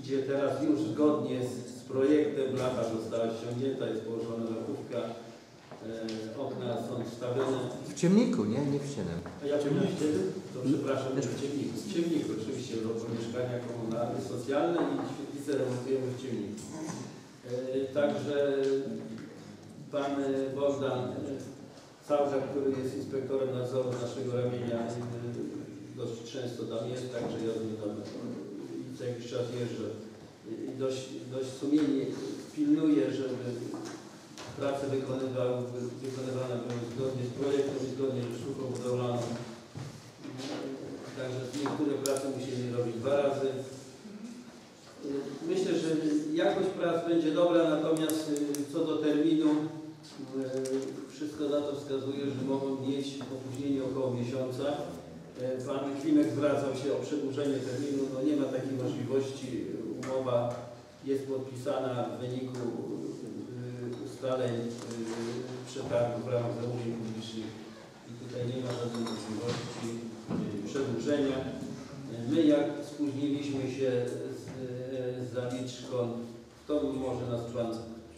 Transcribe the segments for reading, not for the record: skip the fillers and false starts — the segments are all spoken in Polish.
gdzie teraz już zgodnie z projektem blacha została ściągnięta, jest położona lachówka, okna są wstawione. W Ciemniku, nie? Nie w ścienę. A ja powiedziałem wtedy? To przepraszam, w Ciemniku. W Ciemniku oczywiście, bo mieszkania komunalne, socjalne i świetlice remontujemy w Ciemniku. Także pan Bogdan Całka, który jest inspektorem nadzoru naszego ramienia, dość często tam jest, także ja z nim tam co jakiś czas jeżdżę i dość sumiennie pilnuje, żeby prace wykonywane były zgodnie z projektem i zgodnie ze sztuką budowlaną. Także niektóre prace musieli robić 2 razy. Myślę, że jakość prac będzie dobra, natomiast co do terminu, wszystko na to wskazuje, że mogą mieć opóźnienie około miesiąca. Pan Klimek zwracał się o przedłużenie terminu, no nie ma takiej możliwości. Umowa jest podpisana w wyniku ustaleń przetargu w ramach zamówień publicznych i tutaj nie ma żadnej możliwości przedłużenia. My jak spóźniliśmy się z zaliczką, to może nas Pan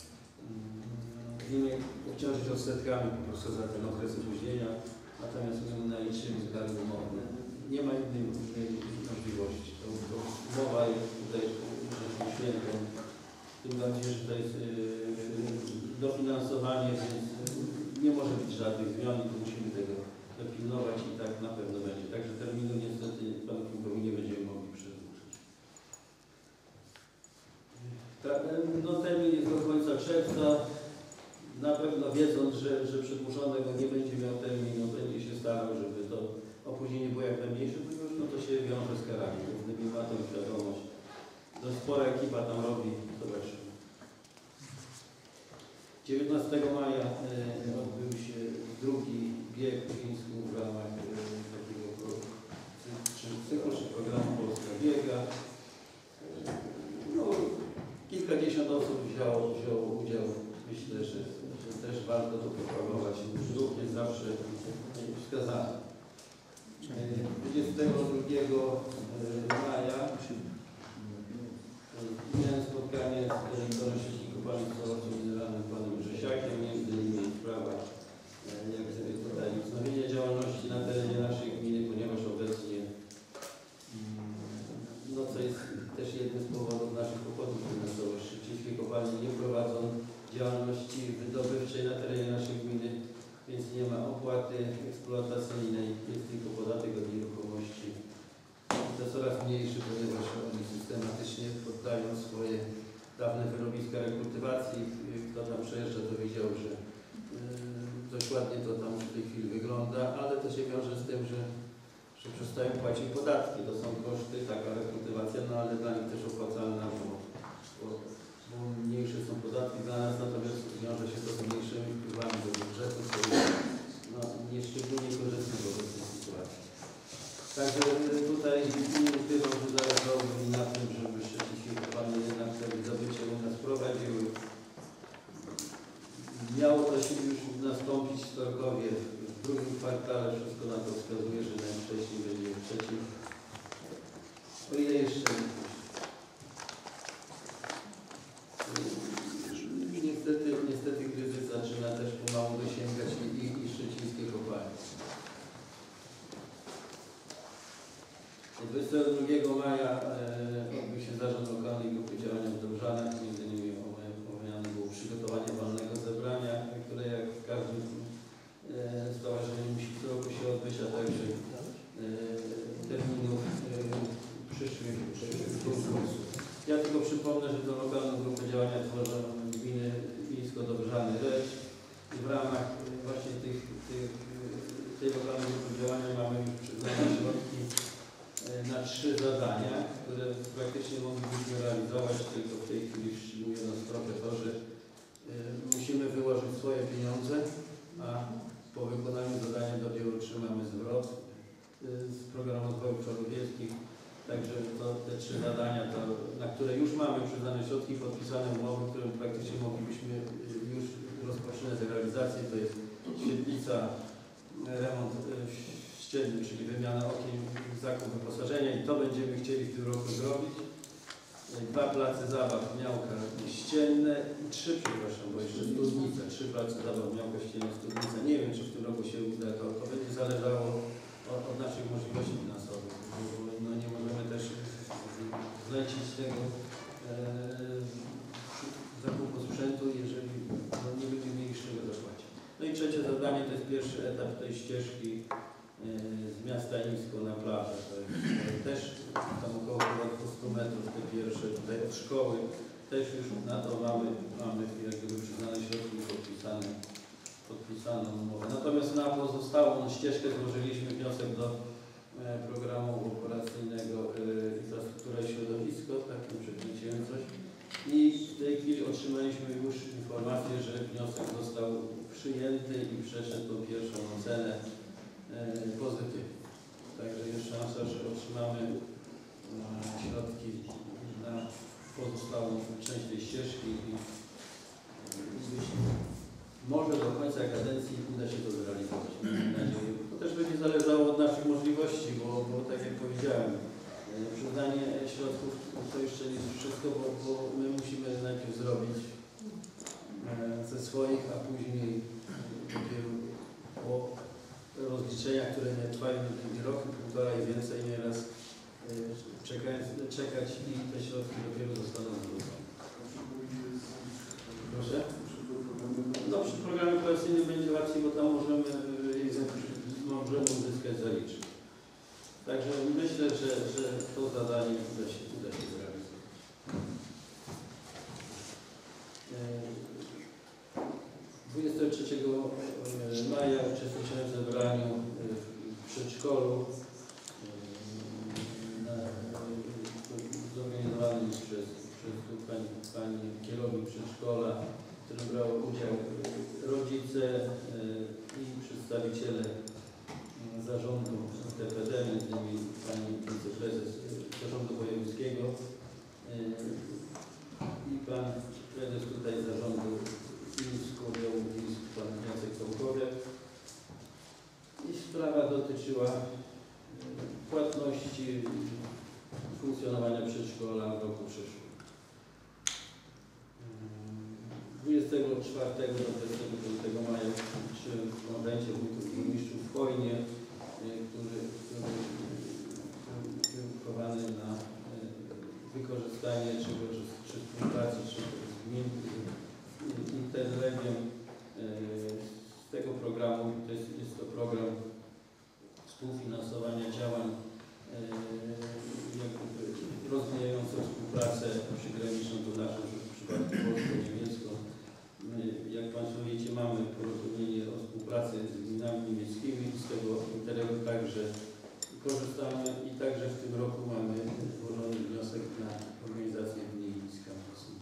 nie obciążyć odsetkami po prostu za ten okres opóźnienia, natomiast my naliczymy skargi umowne. Nie ma innej możliwości. To umowa jest tutaj rzeczą świętą. Tym bardziej, że to jest dofinansowanie, więc nie może być żadnych zmian i musimy tego dopilnować i tak na pewno będzie. Także terminu niestety Panu Kimkowi nie będziemy mogli przedłużyć. No, termin jest do końca czerwca. Na pewno wiedząc, że przedłużonego nie będzie miał terminu, będzie się starał, żeby to opóźnienie było jak najmniejsze, ponieważ no to się wiąże z karami. Gdyby ma tą świadomość. Dość spora ekipa tam robi, zobaczymy. 19 maja odbył się drugi bieg w Wińsku w ramach takiego cyklu czy programu Polska Biega. No, kilkadziesiąt osób wzięło udział. Myślę, że też warto to propagować. Ruch jest zawsze wskazany. 22 maja miałem spotkanie z dyrektorem sieci kopalni surowców mineralnych panem Grzesiakiem, między innymi sprawa jak sobie tutaj wznowienie działalności na terenie naszej gminy, ponieważ obecnie no co jest też jednym z powodów naszych kłopotów finansowych. Szybciejskie kopalnie nie prowadzą działalności wydobywczej na terenie naszej gminy, więc nie ma opłaty eksploatacyjnej, jest tylko podatek od nieruchomości. To coraz mniejszy, ponieważ oni systematycznie poddają swoje dawne wyrobiska rekultywacji. Kto tam przejeżdża, to widział, że dość ładnie to tam w tej chwili wygląda, ale to się wiąże z tym, że przestają płacić podatki. To są koszty, taka rekultywacja, no ale dla nich też opłacalna, bo mniejsze są podatki dla nas, natomiast wiąże się to z mniejszymi wpływami do budżetu, co jest no, nieszczególnie korzystne w obecnej sytuacji. Także tutaj nie ukrywam, że zależało mi na tym, żeby szybciej kopalnie jednak te wydobycie u nas prowadziły. Miało to się już nastąpić w Storkowie w drugim kwartale, wszystko na to wskazuje, że najwcześniej będzie w trzecim. O ile jeszcze niestety kryzys zaczyna też pomału dosięgać i szczecińskie kopalnie. 22 maja odbył się zarząd lokalnej grupy działania w Dobrzanach. Między innymi omawiane było przygotowanie walnego zebrania, które jak w każdym stowarzyszeniu musi co roku się odbyć, a także terminów przyszłych konkursów. Ja tylko przypomnę, że tę lokalną grupę działania tworzą gminy Wińsko-Dobrzany Reć i w ramach właśnie tej lokalnej grupy działania mamy już przyznane środki na 3 zadania, które praktycznie moglibyśmy realizować, tylko w tej chwili wstrzymuje nas trochę to, że musimy wyłożyć swoje pieniądze, a po wykonaniu zadania do dzieł otrzymamy zwrot z programu rozwoju obszarów wiejskich. Także to te 3 zadania, na które już mamy przyznane środki, podpisane umowy, które praktycznie moglibyśmy już rozpoczynać realizację, to jest świetlica, remont ścienny, czyli wymiana okien, zakup wyposażenia i to będziemy chcieli w tym roku zrobić. 2 place zabaw Miałka ścienne i 3, przepraszam, bo jeszcze Studnica, 3 place zabaw Miałka ścienne, Studnica. Nie wiem, czy w tym roku się uda, to będzie zależało od naszych możliwości finansowych, bo no, nie możemy też zlecić tego zakupu sprzętu, jeżeli no, nie będziemy mieli z czego dopłacić. No i trzecie zadanie to jest pierwszy etap tej ścieżki z miasta Imsko na plażę. To jest też tam około 200 metrów, te pierwsze tutaj od szkoły. Też już na to mamy jak gdyby przyznane środki podpisaną umowę. Natomiast na pozostałą ścieżkę złożyliśmy wniosek do programu operacyjnego Infrastruktura i Środowisko, takim przekręciłem coś. I w tej chwili otrzymaliśmy już informację, że wniosek został przyjęty i przeszedł tą pierwszą ocenę pozytywnie. Także jest szansa, że otrzymamy środki na pozostałą część tej ścieżki i może do końca kadencji uda się to zrealizować. Mam nadzieję. To też będzie zależało od naszych możliwości, bo tak jak powiedziałem, przyznanie środków to jeszcze nie jest wszystko, bo my musimy najpierw zrobić ze swoich, a później dopiero po rozliczeniach, które nie trwają rok, półtora i więcej, nieraz czekać i te środki dopiero zostaną zwrócone. Proszę? No przy programie operacyjnym będzie łatwiej, bo tam możemy uzyskać zaliczki. Także myślę, że to zadanie uda się zrealizować. 23 maja uczestniczyłem w zebraniu w przedszkolu zorganizowanym przez pani kierownik przedszkola, w którym brało udział rodzice i przedstawiciele zarządu TPD, między innymi pani wiceprezes zarządu wojewódzkiego i pan prezes tutaj zarządu pan Jacek Kołkowiak. I sprawa dotyczyła płatności funkcjonowania przedszkola w roku przyszłym. 24 do 25 maja uczestniczyłem w konwencie wójtów i burmistrzów w Chojnie, który był prowadzony na wykorzystanie czy współpracy czy gmin Interregiem z tego programu. Jest to program współfinansowania działań rozwijających współpracę przygraniczną do naszą, w przypadku polsko-niemiecką. Jak Państwo wiecie, mamy porozumienie o współpracy z gminami niemieckimi, z tego Interregu także korzystamy i także w tym roku mamy złożony wniosek na organizację dni z kampusem.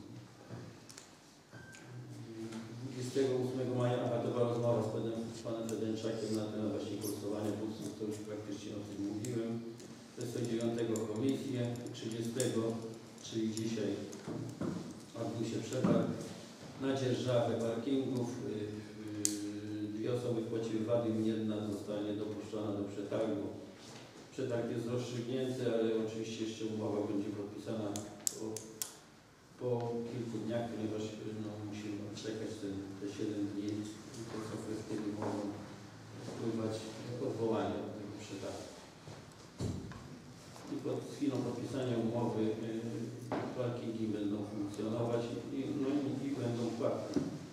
28 maja to była rozmowa z panem Fedenczakiem na temat właśnie kursowania bursów, to już praktycznie o tym mówiłem. 29 komisję, 30, czyli dzisiaj odbył się przetarg na dzierżawę parkingów. 2 osoby wpłaciły VAT-y, jedna zostanie dopuszczona do przetargu. Przetarg jest rozstrzygnięty, ale oczywiście jeszcze umowa będzie podpisana po kilku dniach, ponieważ no, musimy czekać te 7 dni, to co wtedy mogą wpływać odwołania od tego przetargu. I pod chwilą podpisania umowy parkingi będą funkcjonować i będą płatne.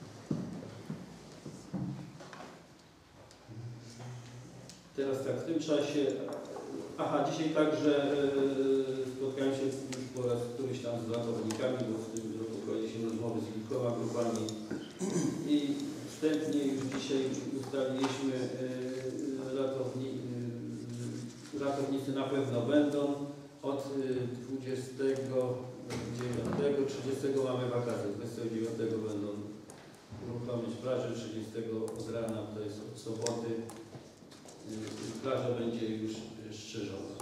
Teraz tak, w tym czasie, dzisiaj także spotkałem się już po raz któryś tam z ratownikami, bo w tym roku prowadziliśmy rozmowy z kilkoma grupami i wstępnie już dzisiaj ustaliliśmy, ratownicy na pewno będą. Od 29, 30 mamy wakacje, 29 będą uruchomić plażę, 30 od rana, to jest od soboty. Plaża będzie już strzeżona.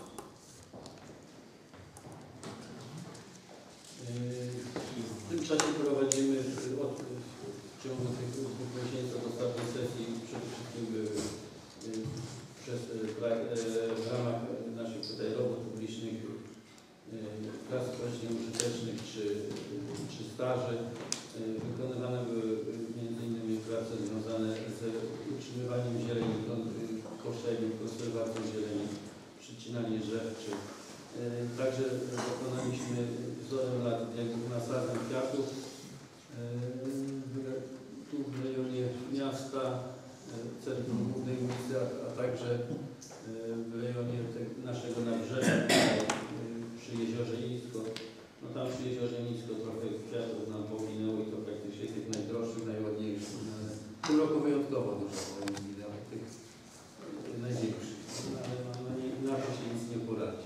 W tym czasie prowadzimy w ciągu tych 2 miesięcy od ostatniej sesji przede wszystkim w ramach naszych tutaj robót publicznych prac społecznie użytecznych czy staży. Wykonywane były m.in. prace związane z utrzymywaniem zieleni, koszeniem, konserwacją zieleni, przycinanie drzew. Także dokonaliśmy wzorem lat nasadzeń kwiatów tu w rejonie miasta, centrum głównej ulicy, a także w rejonie naszego nabrzeża przy Jeziorze Nisko. No tam przy Jeziorze Nisko trochę kwiatów nam powinęło i to praktycznie tych najdroższych, najładniejszych. W tym roku wyjątkowo dużo zginęło tych największych, ale na to się nic nie poradzi.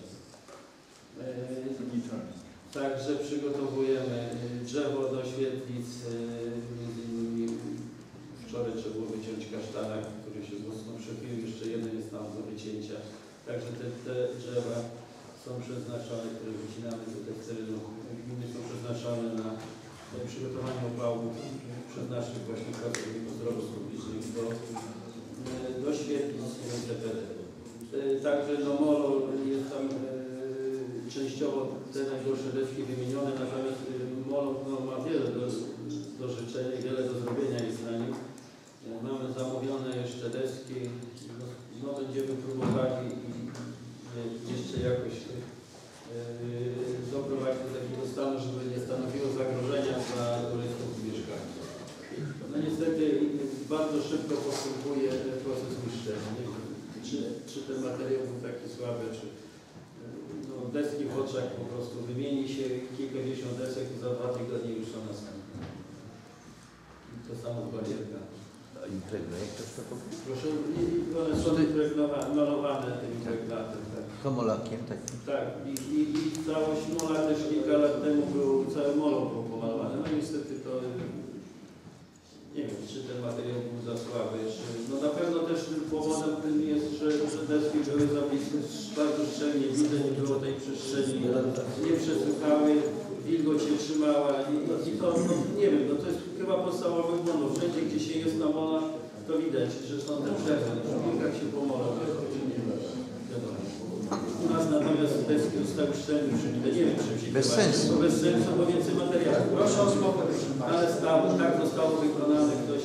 Także przygotowujemy drzewo do świetlic, między innymi wczoraj trzeba było wyciąć kasztanek, który się mocno przechylił, jeszcze jeden jest tam do wycięcia. Także te drzewa są przeznaczone, które wycinamy tutaj z terenu gminy, są przeznaczone na przygotowanie opału przez naszych właśnie pracowników zdrowia publicznych do świetlic TPD. Także no molo jest tam częściowo te najgorsze deski wymienione, natomiast molo ma wiele do życzenia, wiele do zrobienia jest na nim. Mamy zamówione jeszcze deski, no będziemy próbowali jeszcze jakoś doprowadzić do takiego stanu, żeby nie stanowiło zagrożenia dla turystów i mieszkańców. No niestety bardzo szybko postępuje proces niszczenia. Czy ten materiał był taki słaby, czy no, deski w oczach po prostu wymieni się kilkadziesiąt desek i za 2 tygodnie już są następne. I to samo z barierkami. Impregnuje ktoś to powiedzieć? Proszę, one są malowane tym impregnatem. Tak. Homolakiem takim? Tak, i całość mola też kilka lat temu był całe molo pomalowane. No niestety to nie wiem, czy ten materiał był za słaby, czy no na pewno też powodem tym jest, że deski były za blisko, bardzo szczelnie widzę, nie było tej przestrzeni, nie przesuchały, wilgoć się trzymała i to no, nie wiem, no to jest chyba podstawowy błąd. Wszędzie gdzie się jest na molach, to widać, że są te przerwy, w szpilkach się pomolą, nie wiadomo. U nas natomiast deski zostały szczelnie przybite, nie wiem, czy bez sensu. To bez sensu, bo więcej materiału. Proszę o spokój, ale tak zostało wykonane, ktoś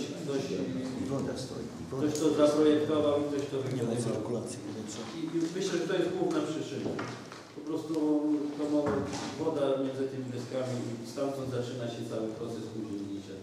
to zaprojektował i ktoś to wykonał. I myślę, że to jest główna przyczyna. Po prostu to woda między tymi deskami i stamtąd zaczyna się cały proces późniejszy.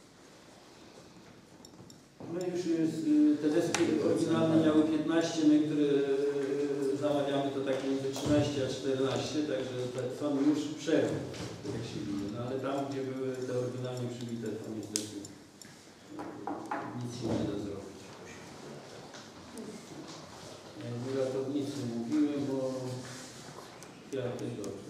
No już jest, te deski oryginalne miały 15, my, które zamawiamy to takie między 13 a 14, także są już przerwy, jak się widzi. No ale tam, gdzie były te oryginalnie przybite, to niestety nic się nie da zrobić. Ratownicy mówiły, bo ja też dobrze.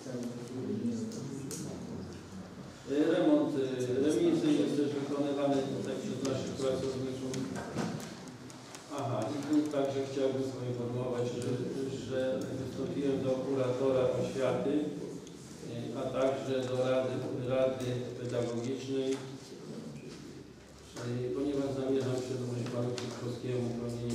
Remont remizy jest też wykonywany tutaj przez naszych pracowników. Aha, i tu także chciałbym poinformować, że wystąpiłem do kuratora oświaty, a także do Rady Pedagogicznej, ponieważ zamierzam przedłożyć panu Kwiatkowskiemu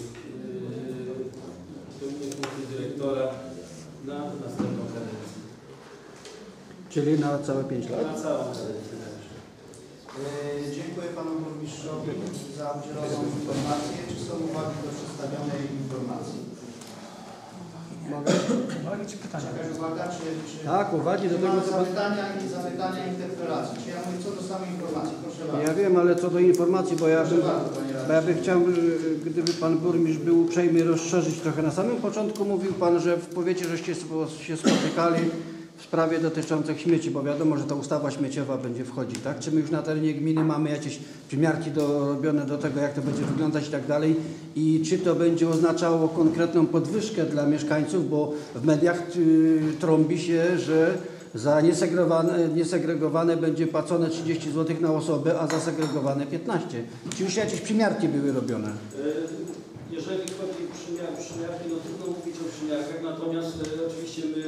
pełnienie funkcji dyrektora na następną kadencję. Czyli na całe 5 lat? Na całą kadencję. Dziękuję panu burmistrzowi za udzieloną informację. Czy są uwagi do przedstawionej informacji? Mogę? Czy pytania? Jakaś uwaga, czy Tak, uwagi do tego, co... Zapytania interpelacji. Czy ja mówię co do samej informacji? Proszę bardzo. Ja wiem, ale co do informacji, bo ja bym chciał, gdyby pan burmistrz był uprzejmy rozszerzyć trochę. Na samym początku mówił pan, że w powiecie żeście się spotykali w sprawie dotyczącej śmieci, bo wiadomo, że ta ustawa śmieciowa będzie wchodzić, tak? Czy my już na terenie gminy mamy jakieś przymiarki robione do tego, jak to będzie wyglądać i tak dalej i czy to będzie oznaczało konkretną podwyżkę dla mieszkańców, bo w mediach trąbi się, że za niesegregowane będzie płacone 30 zł na osobę, a za segregowane 15. Czy już jakieś przymiarki były robione? Jeżeli chodzi o przymiarki, no trudno mówić o przymiarkach, natomiast oczywiście my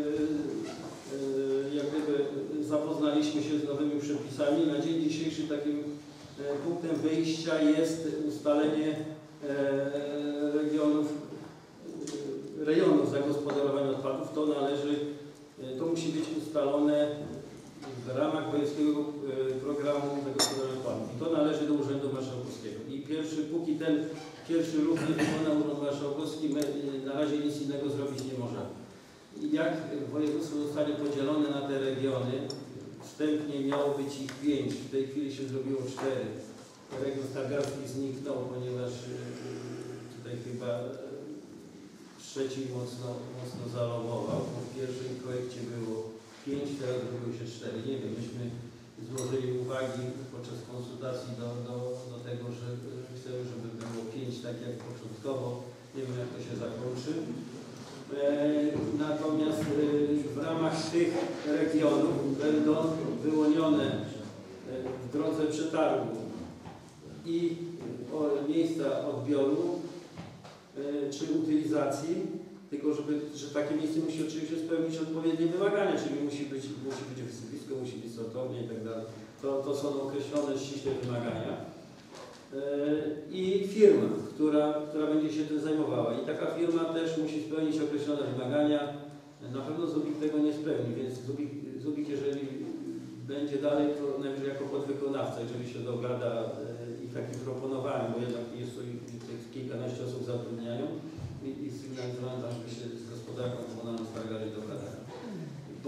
jak gdyby zapoznaliśmy się z nowymi przepisami. Na dzień dzisiejszy takim punktem wyjścia jest ustalenie rejonów zagospodarowania odpadów. To musi być ustalone jak województwo zostanie podzielone na te regiony, wstępnie miało być ich 5, w tej chwili się zrobiło 4. Region Stargardzki zniknął, ponieważ tutaj chyba Szczecin mocno zalobował. W pierwszym projekcie było 5, teraz zrobiło się 4. Nie wiem, myśmy złożyli uwagi podczas konsultacji do tego, że chcemy, żeby było 5, tak jak początkowo. Nie wiem, jak to się zakończy. Natomiast w ramach tych regionów będą wyłonione w drodze przetargu i miejsca odbioru czy utylizacji, tylko że takie miejsce musi oczywiście spełnić odpowiednie wymagania, czyli musi być wysypisko, musi być sortownia i tak dalej. To są określone ściśle wymagania. I firma, która będzie się tym zajmowała. I taka firma też musi spełnić określone wymagania. Na pewno Zubik tego nie spełni, więc Zubik jeżeli będzie dalej, to najwyżej jako podwykonawca, jeżeli się dogada i taki proponowałem, bo jednak jest to kilkanaście osób zatrudniają i sygnalizowałem tam, żeby się z gospodarką komunalną stargali dogadać. Bo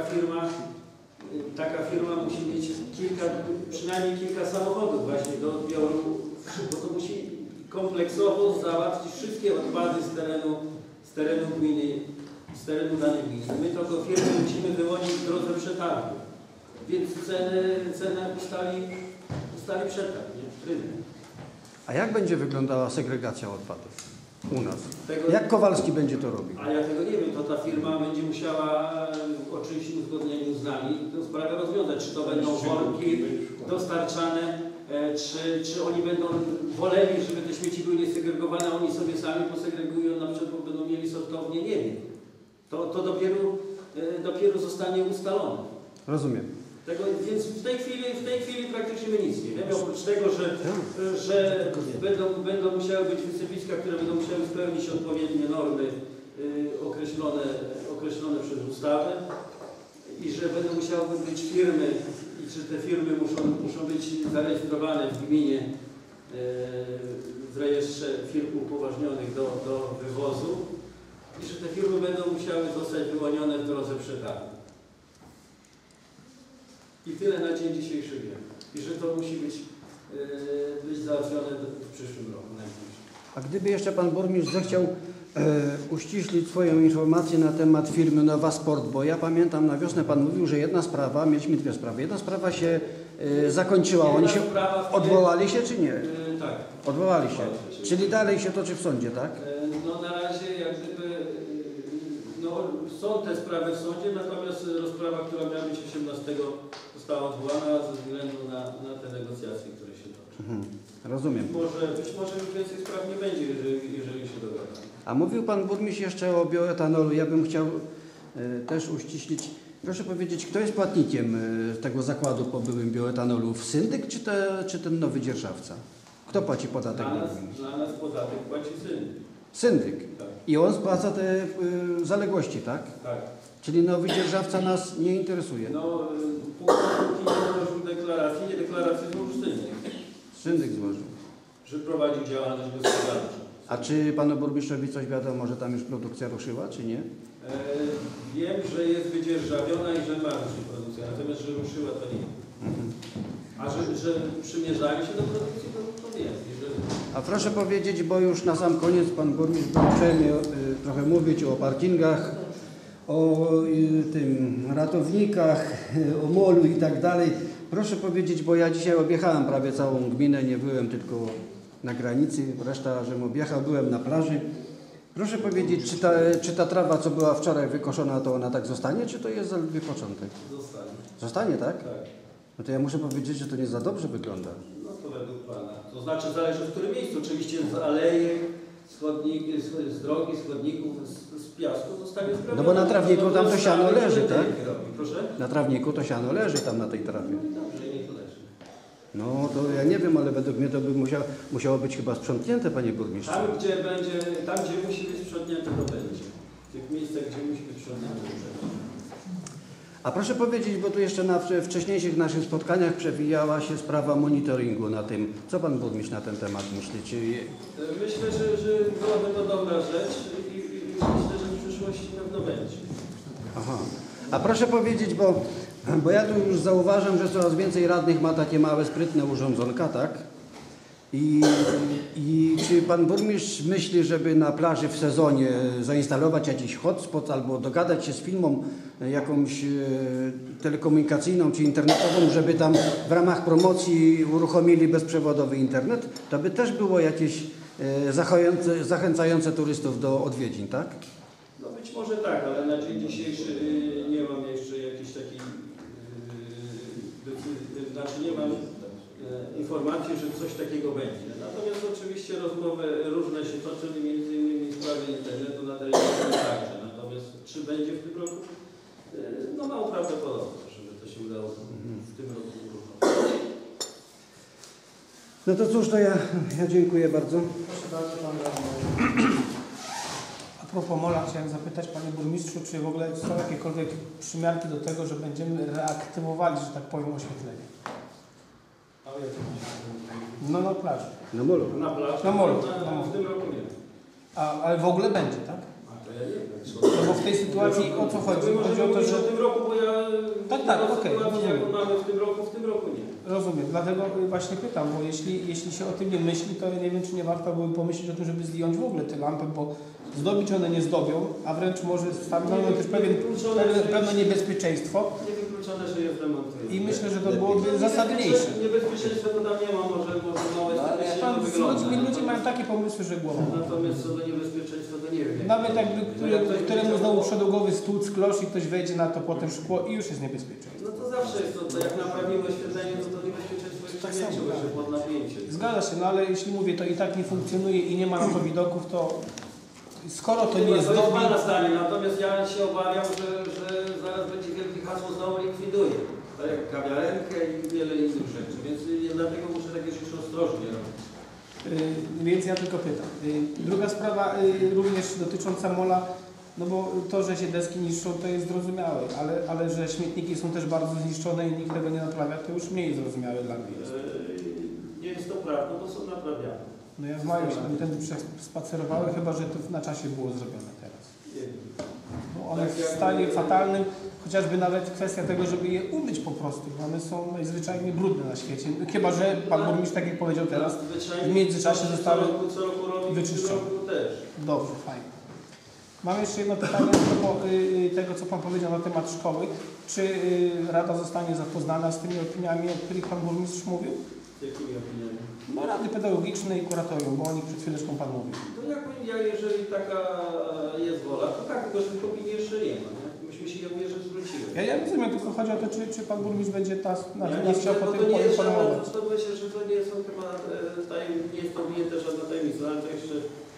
taka firma musi mieć przynajmniej kilka samochodów właśnie do odbioru, bo to musi kompleksowo załatwić wszystkie odpady z terenu gminy, z terenu danej gminy. My taką firmę musimy wyłonić w drodze przetargu, więc cenę ustali przetarg, nie? A jak będzie wyglądała segregacja odpadów u nas? Tego, Jak Kowalski będzie to robił? a ja tego nie wiem, to ta firma będzie musiała oczywiście w uzgodnieniu z nami tę sprawę rozwiązać. Czy to będą worki dostarczane, czy oni będą woleli, żeby te śmieci były niesegregowane, a oni sobie sami posegregują, na przykład będą mieli sortownię, nie wiem. To dopiero zostanie ustalone. Rozumiem. Więc w tej chwili praktycznie my nic nie wiemy, oprócz tego, że będą musiały być wysypiska, które będą musiały spełnić odpowiednie normy określone przez ustawę i że będą musiały być firmy i czy te firmy muszą być zarejestrowane w gminie w rejestrze firm upoważnionych do wywozu i że te firmy będą musiały zostać wyłonione w drodze przetargu. I tyle na dzień dzisiejszy wiem. I że to musi być załatwione w przyszłym roku najbliżej. A gdyby jeszcze pan burmistrz zechciał uściślić swoją informację na temat firmy Nowa Sport, bo ja pamiętam na wiosnę pan mówił, że jedna sprawa, mieliśmy dwie sprawy. Jedna sprawa się zakończyła. Oni się odwołali się czy nie? Tak. Odwołali się. Czyli dalej się toczy w sądzie, tak? No na razie jak gdyby są te sprawy w sądzie, natomiast rozprawa, która miała być 18, została odwołana ze względu na te negocjacje, które się toczą. Rozumiem. Być może już więcej spraw nie będzie, jeżeli się dogada. A mówił pan burmistrz jeszcze o bioetanolu. Ja bym chciał też uściślić. Proszę powiedzieć, kto jest płatnikiem tego zakładu po byłym bioetanolu? Syndyk czy ten nowy dzierżawca? Kto płaci podatek? Dla nas podatek płaci syndyk. Syndyk. Tak. I on spłaca te zaległości, tak? Tak. Czyli nowy dzierżawca nas nie interesuje. No, póki nie złożył deklaracji, deklarację złożył syndyk. Syndyk złożył. Że prowadzi działalność gospodarczą. A czy panu burmistrzowi coś wiadomo, że tam już produkcja ruszyła, czy nie? Wiem, że jest wydzierżawiona i że ma ruszyć produkcja, natomiast że ruszyła to nie. A że przymierzali się do produkcji, to wiem. A proszę powiedzieć, bo już na sam koniec pan burmistrz był uprzejmy trochę mówić o parkingach, o tym ratownikach, o molu i tak dalej. Proszę powiedzieć, bo ja dzisiaj objechałem prawie całą gminę, nie byłem tylko na granicy, reszta, żem objechał, byłem na plaży. Proszę powiedzieć, czy ta trawa, co była wczoraj wykoszona, to ona tak zostanie, czy to jest zaledwie początek? Zostanie. Zostanie, tak? Tak. No to ja muszę powiedzieć, że to nie za dobrze wygląda. No to według Pana. To znaczy zależy w którym miejscu. Oczywiście z alejek, z drogi, z chodników, z piasku zostanie zrobione. No bo na trawniku tam to siano leży, tak? Proszę? Na trawniku to siano leży tam na tej trawie. Dobrze, niech to leży. No to ja nie wiem, ale według mnie to by musiało być chyba sprzątnięte, panie burmistrzu. Tam gdzie musi być sprzątnięte, to będzie. W tych miejscach, gdzie musi być sprzątnięte, to będzie. A proszę powiedzieć, bo tu jeszcze na wcześniejszych naszych spotkaniach przewijała się sprawa monitoringu na tym. Co pan burmistrz na ten temat myśli? Myślę, że byłaby to dobra rzecz i myślę, że w przyszłości pewno będzie. Aha. A proszę powiedzieć, bo ja tu już zauważam, że coraz więcej radnych ma takie małe, sprytne urządzonka, tak? I czy pan burmistrz myśli, żeby na plaży w sezonie zainstalować jakiś hotspot albo dogadać się z firmą jakąś telekomunikacyjną czy internetową, żeby tam w ramach promocji uruchomili bezprzewodowy internet? To by też było jakieś zachęcające turystów do odwiedzin, tak? No być może tak, ale na dzień dzisiejszy nie mam jeszcze jakiejś takiej, znaczy nie mam informacji, że coś takiego będzie. Natomiast oczywiście rozmowy różne się toczą, między innymi w sprawie internetu na terenie także. Natomiast czy będzie w tym roku? No mało prawdopodobne, żeby to się udało w tym roku uruchomić. No to cóż, to ja dziękuję bardzo. Proszę bardzo, pan radny. A propos mola, chciałem zapytać Panie Burmistrzu, czy w ogóle są jakiekolwiek przymiarki do tego, że będziemy reaktywowali, że tak powiem, oświetlenie? No na plaży. Na molu. Na plaży? Na molu. W tym roku nie. Ale w ogóle będzie, tak? A to ja nie wiem. No bo w tej sytuacji o co chodzi? Chodzi o to, że... w tym roku, bo ja... Tak, okej, sytuację, rozumiem. jaką mamy w tym roku nie. Rozumiem, dlatego właśnie pytam, bo jeśli się o tym nie myśli, to ja nie wiem, czy nie warto byłoby pomyśleć o tym, żeby zdjąć w ogóle te lampy, bo zdobić one nie zdobią, a wręcz może stanowią też pewne niebezpieczeństwo. Niewykluczone, że je zdemontuję. I myślę, że to byłoby zasadniejsze. Niebezpieczeństwa to tam nie ma, może małe estetycznie to wygląda. Ludzie mają takie pomysły, że głową. Natomiast co do niebezpieczeństwa to nie wiem. Nawet jakby któremu znowu przedługowy stłuc, klosz i ktoś wejdzie na to potem szkło i już jest niebezpieczeństwo. No to zawsze jest to jak naprawimy oświetlenie, to niebezpieczeństwo jest tak większe, bo się pod napięciem. Zgadza się, no ale jeśli mówię, to i tak nie funkcjonuje i nie ma na to widoków, to skoro to nie jest To jest dobi... Pana zdanie, natomiast ja się obawiam, że zaraz będzie wielki hasło znowu likwiduje. Tak jak kawiarenkę i wiele innych rzeczy, więc dlatego muszę tak już ostrożnie robić. Więc ja tylko pytam. Druga sprawa również dotycząca mola, no bo to, że się deski niszczą, to jest zrozumiałe, ale że śmietniki są też bardzo zniszczone i nikt tego nie naprawia, to już mniej zrozumiałe dla mnie jest. Nie jest to prawda, bo są naprawiane. No ja w maju się tamtędy spacerowałem, chyba że to na czasie było zrobione teraz. Nie wiem. Bo one w stanie fatalnym, chociażby nawet kwestia tego, żeby je umyć po prostu, bo one są najzwyczajniej brudne na świecie. Chyba że Pan Burmistrz, tak jak powiedział teraz, w międzyczasie zostały co roku robi, wyczyszczone. w tym roku też. Dobrze, fajnie. Mam jeszcze jedno pytanie a propos tego, co Pan powiedział na temat szkoły. Czy Rada zostanie zapoznana z tymi opiniami, o których Pan Burmistrz mówił? Jakimi opiniami? No Rady Pedagogicznej i Kuratorium, bo o nich przed chwileczką Pan mówił. To jeżeli taka jest wola, to tak, tylko że tych opinii jeszcze nie ma. Nie? Myśmy się ją jeszcze zwróciły. Ja rozumiem, tylko chodzi o to, czy Pan Burmistrz będzie Nie chciał po to tym nie jest żadna, poinformować. to myślę, że to nie są chyba nie jest to ujęte żadna tajemnica, ale to jeszcze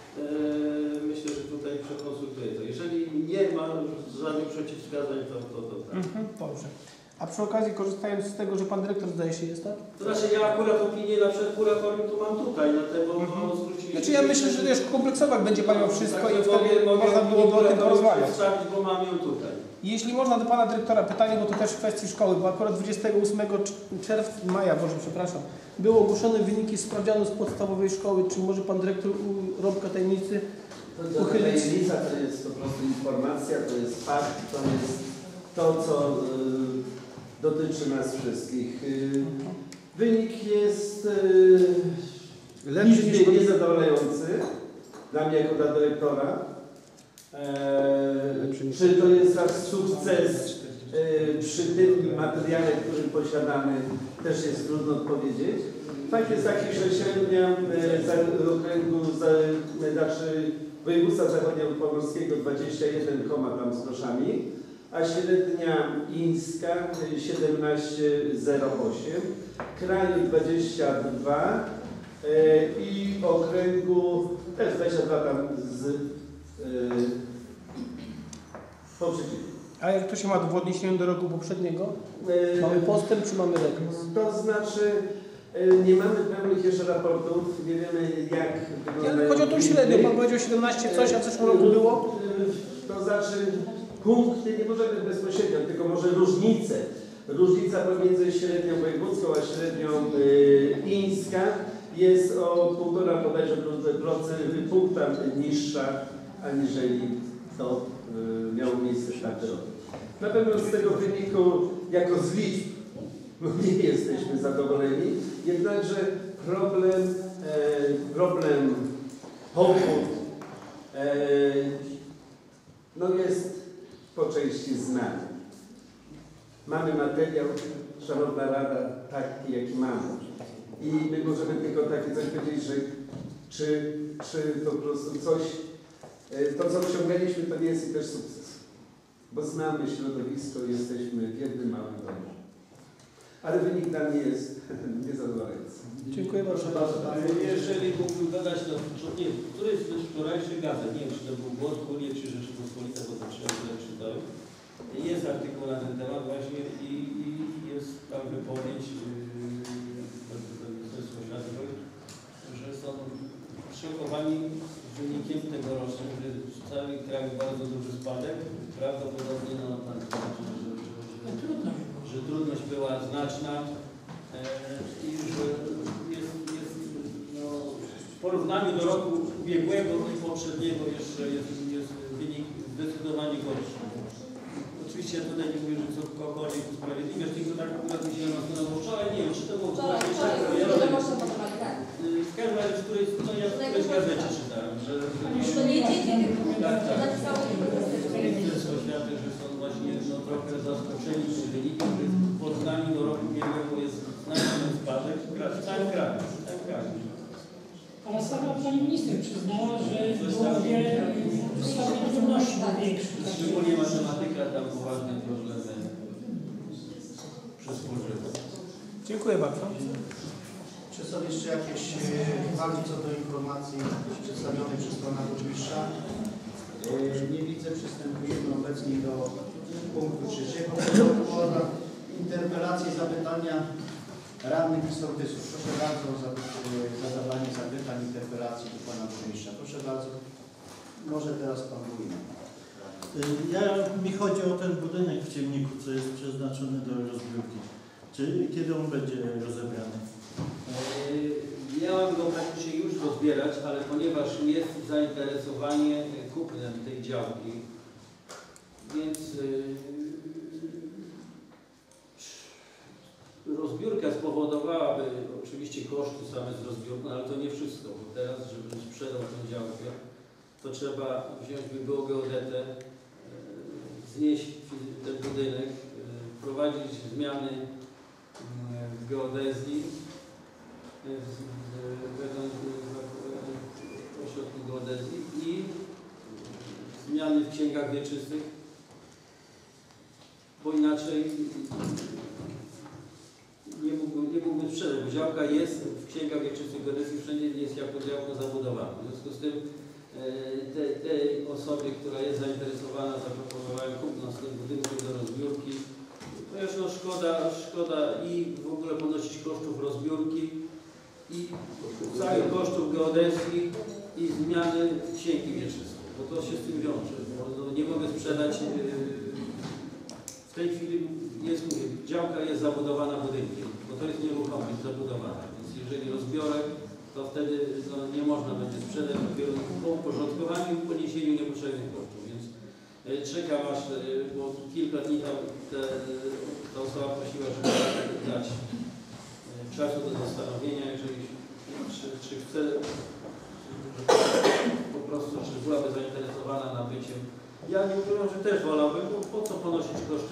myślę, że tutaj przekonsultuję to. Jeżeli nie ma żadnych przeciwwskazań, to tak. Dobrze. A przy okazji, korzystając z tego, że Pan Dyrektor zdaje się jest, tak? To znaczy ja akurat opinię na przykład kuratorium tu mam tutaj, na tego zwróciliśmy. Znaczy ja myślę, że wiesz, kompleksowo będzie Pan miał wszystko tak, i wtedy można byłoby o tym porozmawiać. Przedstawić, bo mam ją tutaj. Jeśli można do Pana Dyrektora pytanie, bo to też w kwestii szkoły, bo akurat 28 maja, były ogłoszone wyniki sprawdzianu z podstawowej szkoły. Czy może Pan Dyrektor rąbka tajemnicy uchylić? Tajemnica to jest po prostu informacja, to jest fakt, to jest to, co dotyczy nas wszystkich. Wynik jest liczbie niezadowalający dla mnie jako dla dyrektora. Czy to jest nasz sukces przy tym materiale, który posiadamy, też jest trudno odpowiedzieć. Fakt jest taki, że średnia okręgu, znaczy województwa zachodniopomorskiego 21, tam z groszami, a średnia ińska 17,08, kraju 22 i okręgu też 22 tam z poprzedniego. A jak to się ma w odniesieniu do roku poprzedniego? Mamy postęp czy mamy regres? To znaczy nie mamy pełnych jeszcze raportów, nie wiemy jak wyglądają. Chodzi o tą średnią, Pan powiedział 17 coś, a w zeszłym roku było? To znaczy punkty nie możemy bezpośrednio, tylko może różnice. Różnica pomiędzy średnią wojewódzką a średnią ińską jest o 1,5 bodajże punkta niższa, aniżeli to miało miejsce w tamtym roku. Na pewno z tego wyniku, jako z liczb, nie jesteśmy zadowoleni, jednakże problem powód jest po części znany. Mamy materiał, Szanowna Rada, taki jaki mamy. I my możemy tylko takie coś powiedzieć, że czy po prostu coś, to co osiągnęliśmy, to nie jest i też sukces. Bo znamy środowisko, jesteśmy w jednym małym domu. Ale wynik dla mnie jest niezadowalający. Dziękuję bardzo. Jeżeli mógłbym dodać, nie, któryś z wczorajszych gazet, nie wiem czy to był Głos Unii czy Rzeczypospolita, bo to czytałem, jest artykuł na ten temat właśnie i jest tam wypowiedź Ministerstwa Oświaty, że są szokowani wynikiem tegorocznym, że w całym kraju bardzo duży spadek, prawdopodobnie że trudność była znaczna i że jest w porównaniu do roku ubiegłego i poprzedniego jeszcze jest wynik zdecydowanie gorszy. Oczywiście ja tutaj nie mówię, że cokolwiek usprawiedliwiać, tylko tak akurat mi się nasunęło wczoraj, nie wiem, czy to było wczoraj, w każdym razie, w którejś gazecie czytałem, że Ministerstwo Oświaty, że są właśnie trochę zaskoczeni tym wynikiem, że w porównaniu do roku ubiegłego jest znaczny spadek w całym kraju. Ale sama pani minister przyznała, że było wiele stopień trudności większych. Szczególnie matematyka tam poważne problemy przysporzyła. Dziękuję bardzo. Czy są jeszcze jakieś uwagi co do informacji przedstawionej przez pana burmistrza? Nie widzę. Przystępujemy obecnie do punktu 3. Interpelacje, zapytania radnych i sołtysów. Proszę bardzo o zadawanie zapytań, interpelacji do pana burmistrza. Proszę bardzo. Może teraz pan burmistrz. Mi chodzi o ten budynek w Ciemniku, co jest przeznaczony do rozbiórki. Kiedy on będzie rozebrany? Miałem go praktycznie już rozbierać, ale ponieważ jest zainteresowanie kupnem tej działki, więc rozbiórka spowodowałaby oczywiście koszty same z rozbiórką, ale to nie wszystko, bo teraz, żeby sprzedał tę działkę, to trzeba wziąć by było geodetę, znieść ten budynek, wprowadzić zmiany w geodezji, w ośrodku geodezji i zmiany w księgach wieczystych, bo inaczej nie mógłbym sprzedać, bo działka jest w księgach wieczystych geodezji, wszędzie jest jako działka zabudowana. W związku z tym tej osobie, która jest zainteresowana, zaproponowałem kupno z tym budynku do rozbiórki. Ponieważ szkoda i w ogóle ponosić kosztów rozbiórki i całych kosztów geodezji i zmiany księgi wieczystej, bo to się z tym wiąże. Bo nie mogę sprzedać, w tej chwili jest, mówię, działka jest zabudowana budynkiem, bo to jest nieruchomość zabudowana, więc jeżeli rozbiorę, to wtedy nie można będzie sprzedać dopiero po uporządkowaniu i poniesieniu niepotrzebnych kosztów, więc czekam aż, bo kilka dni tam ta osoba prosiła, żeby dać czasu do zastanowienia, jeżeli czy chce po prostu, czy byłaby zainteresowana nabyciem. Ja nie ukrywam, że też wolałbym, bo po co ponosić koszty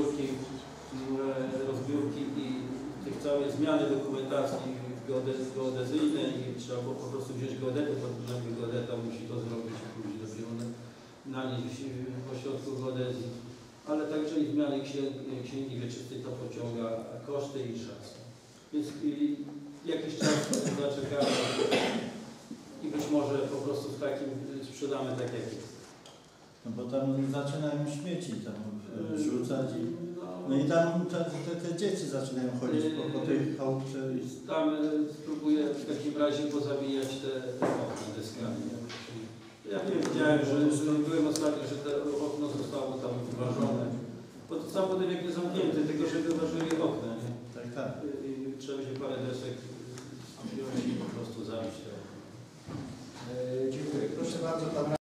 rozbiórki i tych całej zmiany dokumentacji geodezyjnej i trzeba było po prostu wziąć geodetę, bo geodeta musi to zrobić i później dopiero nanieść w ośrodku geodezji, ale także i zmiany księgi wieczystej to pociąga koszty i czas. Więc jakiś czas zaczekamy i być może po prostu w takim sprzedamy tak jak jest. No bo tam zaczynają śmieci tam rzucać i no i tam te dzieci zaczynają chodzić po tej chałupce. Tam spróbuję w takim razie pozabijać te okna deskami. Ja nie wiedziałem, że byłem ostatnio, że to okno zostało tam wyważone. Bo to sam budynek nie zamknięty, tylko że wyważyli okna. Nie? Tak. Trzeba się parę desek wziąć i po prostu zabić. Dziękuję. Proszę bardzo, pan